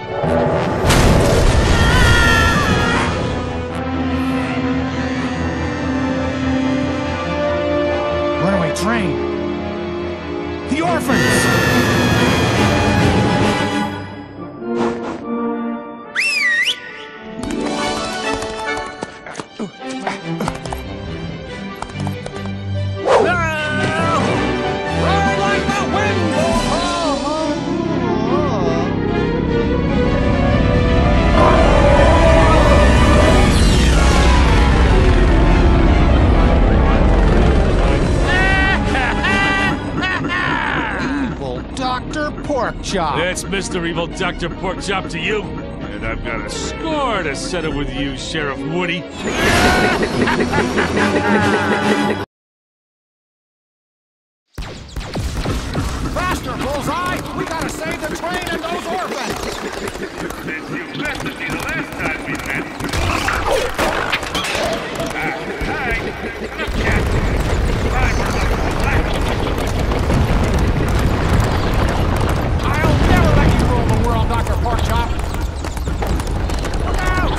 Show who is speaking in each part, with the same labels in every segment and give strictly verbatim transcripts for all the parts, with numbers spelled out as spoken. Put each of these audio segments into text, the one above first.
Speaker 1: Runaway train! The orphans! Doctor Porkchop.
Speaker 2: That's Mister Evil Doctor Porkchop to you. And I've got a score to settle with you, Sheriff Woody.
Speaker 1: Faster, Bullseye! We gotta save the train and those orphans!
Speaker 2: Since you messed with me the last time we met. Ah, hi. Look, cat.
Speaker 1: I'll never let you rule the world, Doctor Porkchop! Look out!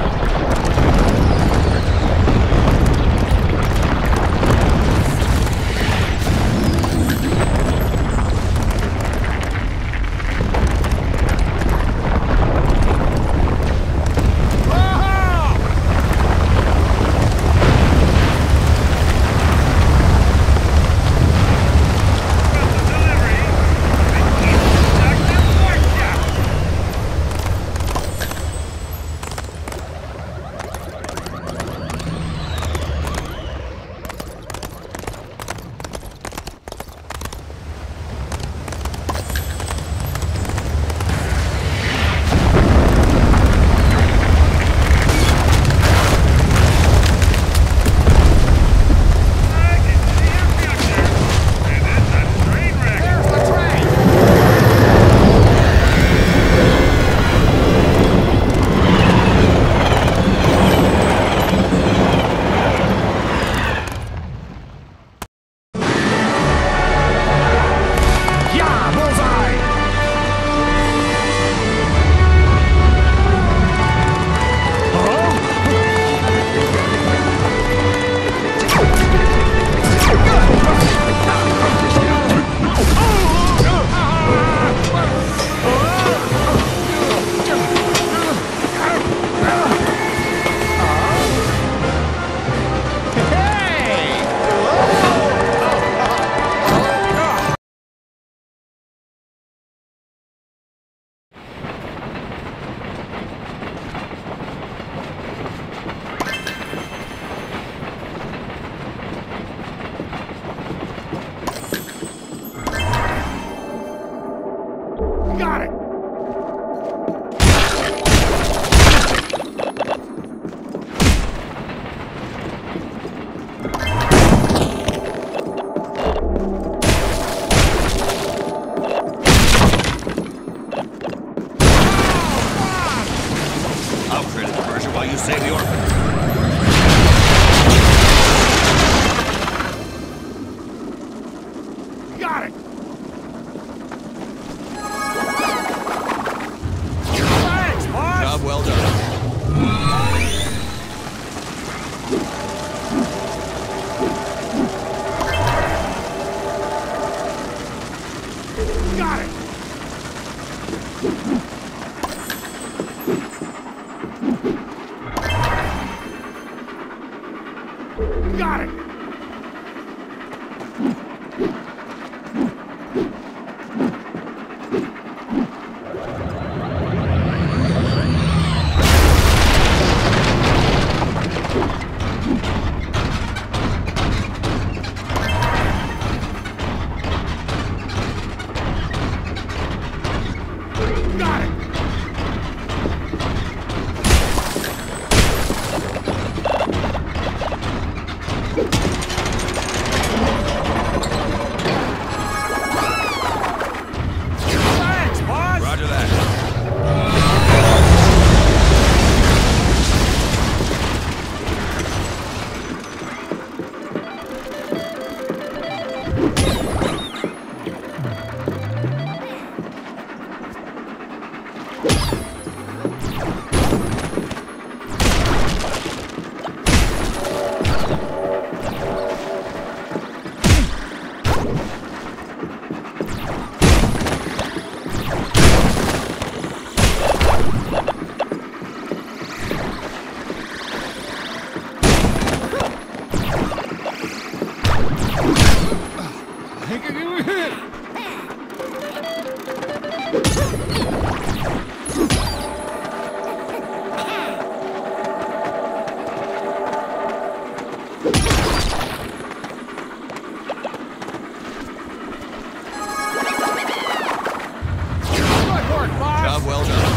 Speaker 1: Got it!
Speaker 3: I'll create a diversion while you save the orphan.
Speaker 1: Got it!
Speaker 3: Job well done.
Speaker 1: Got it! Got it! Got it! Good work, boss!
Speaker 3: Job well done.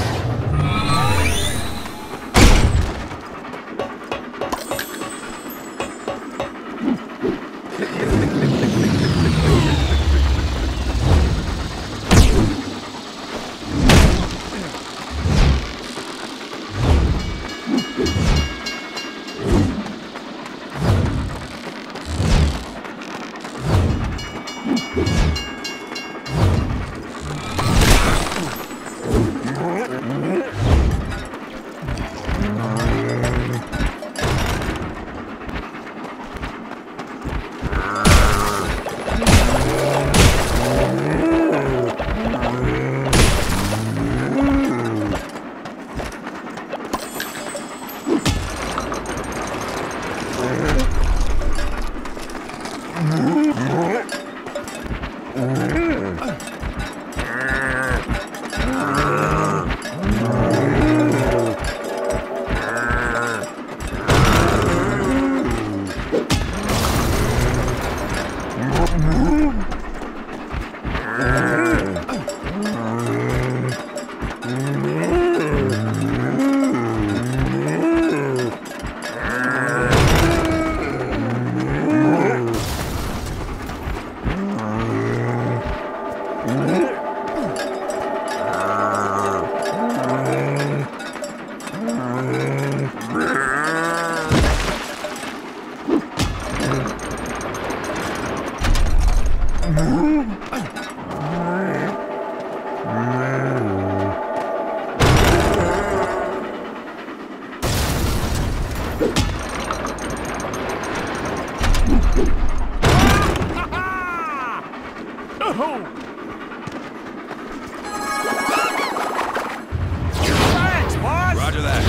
Speaker 1: Thanks, boss!
Speaker 3: Roger that.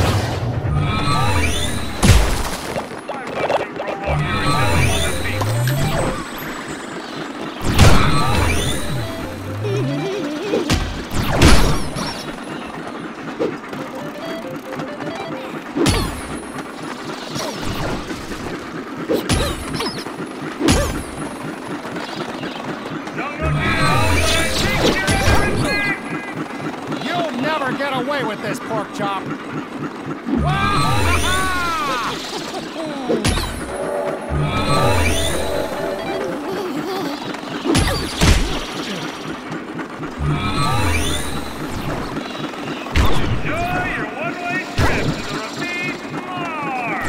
Speaker 1: You'll never get away with this, pork chop!
Speaker 4: Enjoy your one-way trip to the Rapide Bar!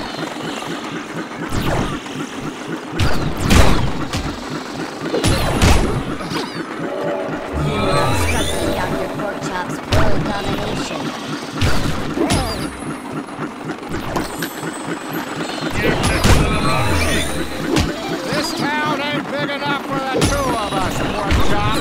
Speaker 5: You were obstructing Doctor Porkchop's world domination.
Speaker 4: You're touching the wrong cheek.
Speaker 1: This town ain't big enough for the two of us, pork chop!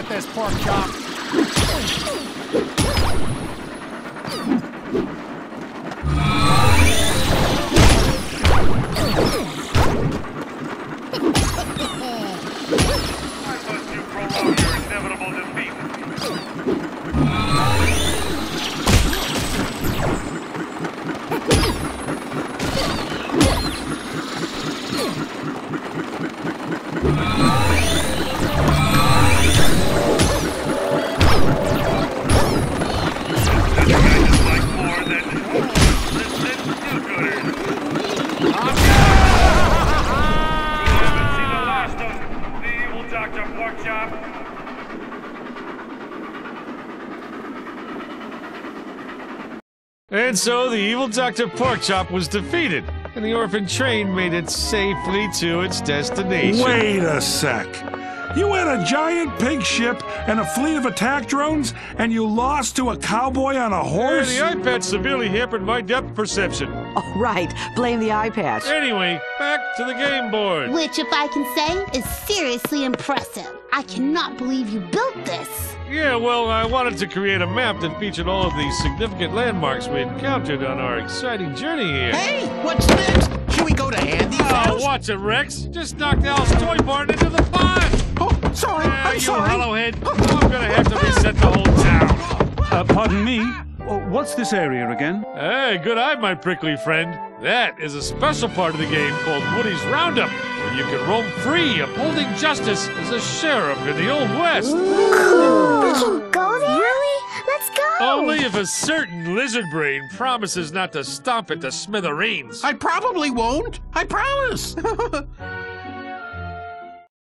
Speaker 1: get this pork chop.
Speaker 4: I must you prolong your inevitable defeat. Like more than resistant do-gooders. You haven't seen the last of the evil Doctor Porkchop.
Speaker 2: And so the evil Doctor Porkchop was defeated, and the orphan train made it safely to its destination.
Speaker 6: Wait a sec. You had a giant pig ship and a fleet of attack drones, and you lost to a cowboy on a
Speaker 2: Yeah,
Speaker 6: horse?
Speaker 2: the eye patch severely hampered my depth perception.
Speaker 7: Oh, right. Blame the eye patch.
Speaker 2: Anyway, back to the game board.
Speaker 8: Which, if I can say, is seriously impressive. I cannot believe you built this.
Speaker 2: Yeah, well, I wanted to create a map that featured all of the significant landmarks we encountered on our exciting journey here.
Speaker 3: Hey, what's next? Should we go to Andy's
Speaker 2: Oh,
Speaker 3: house?
Speaker 2: watch it, Rex. Just knocked Al's toy barn into the pond.
Speaker 3: Oh, sorry,
Speaker 2: Ah,
Speaker 3: I'm
Speaker 2: you
Speaker 3: sorry.
Speaker 2: hollowhead. I'm gonna have to reset the whole town.
Speaker 6: Uh, pardon me? Oh, what's this area again?
Speaker 2: Hey, good eye, my prickly friend. That is a special part of the game called Woody's Roundup, where you can roam free, upholding justice as a sheriff in the Old West.
Speaker 8: We can go there? Really? Let's go!
Speaker 2: Only if a certain lizard brain promises not to stomp it to smithereens.
Speaker 3: I probably won't. I promise.